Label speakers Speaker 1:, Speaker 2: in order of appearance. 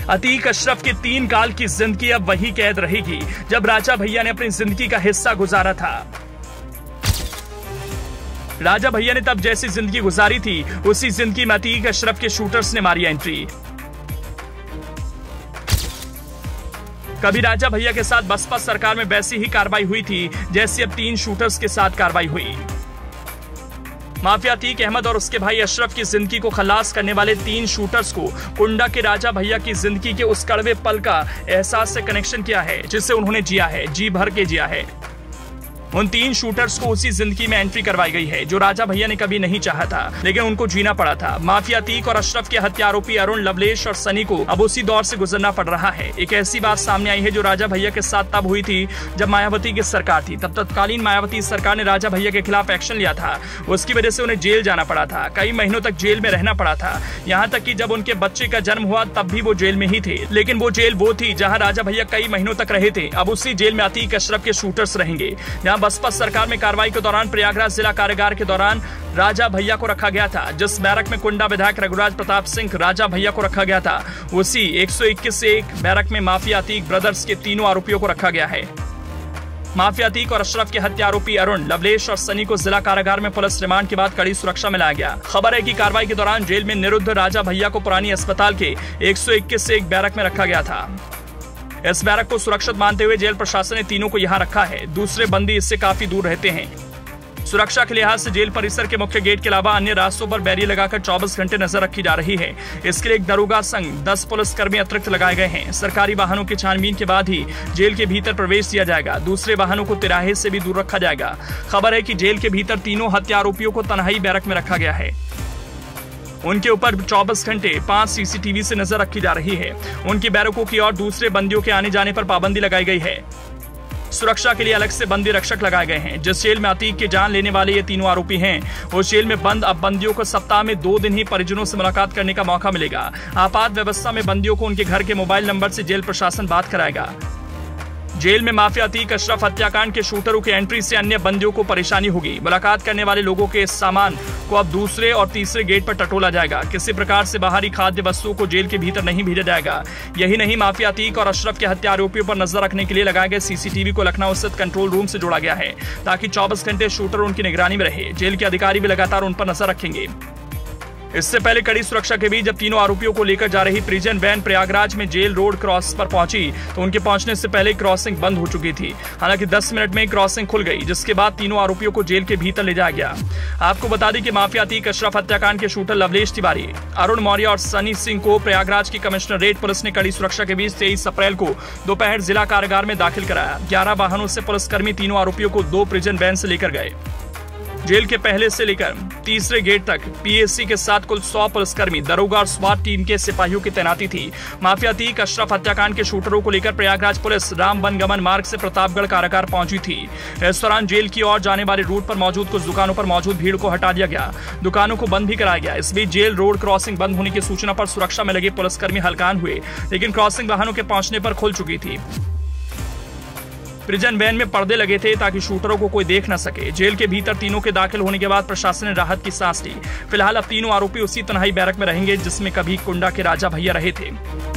Speaker 1: अतीक अशरफ की 3 काल की जिंदगी अब वही कैद रहेगी जब राजा भैया ने अपनी जिंदगी का हिस्सा गुजारा था। राजा भैया ने तब जैसी जिंदगी गुजारी थी उसी जिंदगी में अतीक अशरफ के शूटर्स ने मारी एंट्री। कभी राजा भैया के साथ बसपा सरकार में वैसी ही कार्रवाई हुई थी जैसी अब 3 शूटर्स के साथ कार्रवाई हुई। माफिया अतीक अहमद और उसके भाई अशरफ की जिंदगी को खलास करने वाले 3 शूटर्स को कुंडा के राजा भैया की जिंदगी के उस कड़वे पल का एहसास से कनेक्शन किया है जिससे उन्होंने जिया है, जी भर के जिया है। उन 3 शूटर्स को उसी जिंदगी में एंट्री करवाई गई है जो राजा भैया ने कभी नहीं चाहा था, लेकिन उनको जीना पड़ा था। माफिया अतीक और अशरफ के हत्या आरोपी अरुण, लवलेश और सनी को अब उसी दौर से गुजरना पड़ रहा है। एक ऐसी बात सामने आई है जो राजा भैया के साथ तब हुई थी जब मायावती की सरकार थी। तब तत्कालीन मायावती सरकार ने राजा भैया के खिलाफ एक्शन लिया था, उसकी वजह से उन्हें जेल जाना पड़ा था, कई महीनों तक जेल में रहना पड़ा था। यहाँ तक कि जब उनके बच्चे का जन्म हुआ तब भी वो जेल में ही थे, लेकिन वो जेल वो थी जहाँ राजा भैया कई महीनों तक रहे थे। अब उसी जेल में अतीक अशरफ के शूटर्स रहेंगे। जहाँ बसपा सरकार में कार्रवाई के दौरान प्रयागराज जिला कारागार के दौरान राजा भैया को रखा गया था, जिस बैरक में कुंडा विधायक रघुराज प्रताप सिंह राजा भैया को रखा गया था, उसी 121 बैरक में माफिया अतीक ब्रदर्स के 3 आरोपियों को रखा गया है। माफिया अतीक और अशरफ के हत्या आरोपी अरुण, लवलेश और सनी को जिला कारागार में पुलिस रिमांड के बाद कड़ी सुरक्षा में लाया गया। खबर है कि कार्रवाई के दौरान जेल में निरुद्ध राजा भैया को पुरानी अस्पताल के 121 बैरक में रखा गया था। इस बैरक को सुरक्षित मानते हुए जेल प्रशासन ने तीनों को यहां रखा है। दूसरे बंदी इससे काफी दूर रहते हैं। सुरक्षा के लिहाज से जेल परिसर के मुख्य गेट के अलावा अन्य रास्तों पर बैरियर लगाकर 24 घंटे नजर रखी जा रही है। इसके लिए एक दरोगा संग 10 पुलिसकर्मी अतिरिक्त लगाए गए हैं। सरकारी वाहनों की छानबीन के बाद ही जेल के भीतर प्रवेश दिया जाएगा। दूसरे वाहनों को तिराहे से भी दूर रखा जाएगा। खबर है कि जेल के भीतर तीनों हत्या आरोपियों को तन्हाई बैरक में रखा गया है। उनके ऊपर 24 घंटे 5 सीसीटीवी से नजर रखी जा रही है। उनकी बैरकों की और दूसरे बंदियों के आने जाने पर पाबंदी लगाई गई है। सुरक्षा के लिए अलग से बंदी रक्षक लगाए गए हैं। जिस जेल में अतीक की जान लेने वाले ये तीनों आरोपी हैं, उस जेल में बंद अब बंदियों को सप्ताह में 2 दिन ही परिजनों से मुलाकात करने का मौका मिलेगा। आपात व्यवस्था में बंदियों को उनके घर के मोबाइल नंबर से जेल प्रशासन बात कराएगा। जेल में माफिया अतीक अशरफ हत्याकांड के शूटरों की एंट्री से अन्य बंदियों को परेशानी होगी। मुलाकात करने वाले लोगों के सामान को अब दूसरे और तीसरे गेट पर टटोला जाएगा। किसी प्रकार से बाहरी खाद्य वस्तुओं को जेल के भीतर नहीं भेजा जाएगा। यही नहीं, माफिया अतीक और अशरफ के हत्या आरोपियों पर नजर रखने के लिए लगाए गए सीसीटीवी को लखनऊ स्थित कंट्रोल रूम से जोड़ा गया है, ताकि 24 घंटे शूटर उनकी निगरानी में रहे। जेल के अधिकारी भी लगातार उन पर नजर रखेंगे। इससे पहले कड़ी सुरक्षा के बीच जब तीनों आरोपियों को लेकर जा रही प्रिजन वैन प्रयागराज में जेल रोड क्रॉस पर पहुंची तो उनके पहुंचने से पहले क्रॉसिंग बंद हो चुकी थी। हालांकि 10 मिनट में क्रॉसिंग खुल गई, जिसके बाद तीनों आरोपियों को जेल के भीतर ले जाया गया। आपको बता दें कि माफिया अतीक अशरफ हत्याकांड के शूटर लवलेश तिवारी, अरुण मौर्य और सनी सिंह को प्रयागराज की कमिश्नरेट पुलिस ने कड़ी सुरक्षा के बीच 23 अप्रैल को दोपहर जिला कारागार में दाखिल कराया। 11 वाहनों से पुलिसकर्मी तीनों आरोपियों को 2 प्रिजन वैन से लेकर गए। जेल के पहले से लेकर तीसरे गेट तक पीएससी के साथ कुल 100 पुलिसकर्मी, दरोगा और स्वाट टीम के सिपाहियों की तैनाती थी। माफिया अतीक अशरफ हत्याकांड के शूटरों को लेकर प्रयागराज पुलिस राम वनगमन मार्ग से प्रतापगढ़ कारागार पहुंची थी। इस दौरान जेल की ओर जाने वाले रूट पर मौजूद कुछ दुकानों पर मौजूद भीड़ को हटा दिया गया। दुकानों को बंद भी कराया गया। इस बीच जेल रोड क्रॉसिंग बंद होने की सूचना पर सुरक्षा में लगे पुलिसकर्मी हलकान हुए, लेकिन क्रॉसिंग वाहनों के पहुंचने पर खुल चुकी थी। प्रिजन वैन में पर्दे लगे थे ताकि शूटरों को कोई देख न सके। जेल के भीतर तीनों के दाखिल होने के बाद प्रशासन ने राहत की सांस ली। फिलहाल अब तीनों आरोपी उसी तन्हाई बैरक में रहेंगे जिसमें कभी कुंडा के राजा भैया रहे थे।